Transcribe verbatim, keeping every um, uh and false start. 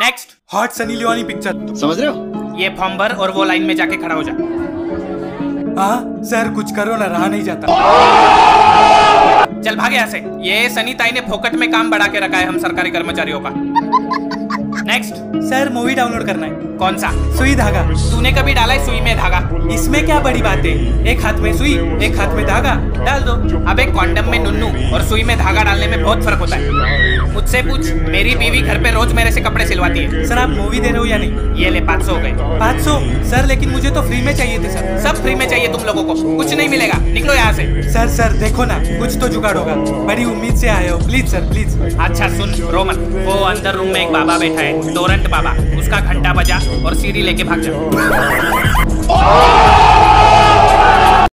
Next. Hot Sunny Leone picture. समझ रहे हो? ये फॉर्म भर और वो लाइन में जाके खड़ा हो जा। हाँ सर कुछ करो ना, रहा नहीं जाता। चल भाग यहाँ से। ये सनी ताई ने फोकट में काम बढ़ा के रखा है हम सरकारी कर्मचारियों का। नेक्स्ट। सर मूवी डाउनलोड करना है। कौन सा? सुई धागा। तूने कभी डाला है सुई में धागा? इसमें क्या बड़ी बात है, एक हाथ में सुई एक हाथ में धागा, डाल दो। अबे कॉन्डम में नुन्नू और सुई में धागा डालने में बहुत फर्क होता है। मुझसे पूछ, मेरी बीवी घर पे रोज मेरे से कपड़े सिलवाती है। सर आप मूवी दे रहे हो या नहीं? ये ले पाँच सौ हो गए। पाँच सौ? सर लेकिन मुझे तो फ्री में चाहिए थे सर। सब फ्री में चाहिए तुम लोगों को, कुछ नहीं मिलेगा, निकलो यहाँ से। सर सर देखो ना, कुछ तो जुगाड़ होगा, बड़ी उम्मीद से आए हो, प्लीज सर प्लीज। अच्छा सुन रोमन, वो अंदर रूम में एक बाबा बैठा है, टोरंट बाबा, उसका घंटा बजा और सीढ़ी लेके भाग जा।